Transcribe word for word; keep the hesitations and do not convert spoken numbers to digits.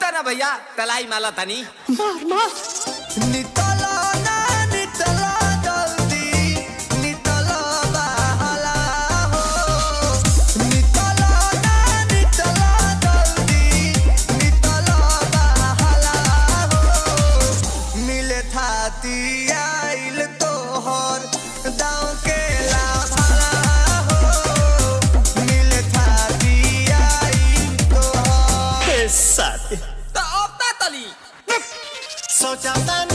रुका ना भैया तलाई माला तनी मार मार नितला ना नितला जल्दी नितला बहला हो नितला ना नितला जल्दी नितला बहला हो मिले थाती आइल तोहर दाव के लाभला हो मिले थाती आइल तोहर साथी तो अब ता तली सोचा